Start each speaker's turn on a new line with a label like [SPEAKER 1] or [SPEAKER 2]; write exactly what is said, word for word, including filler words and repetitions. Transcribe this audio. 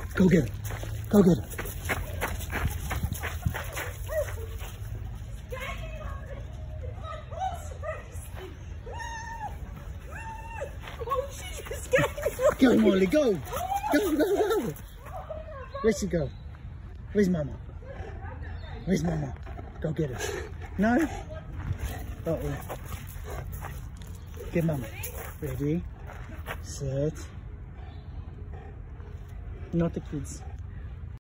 [SPEAKER 1] Go get her. Go get her. Go, Molly, go. Go, go, go. Where'd she go? Where's Mama? Where's Mama? Go get her. No? Uh-oh. Get Mama. Ready? Set. Not the kids.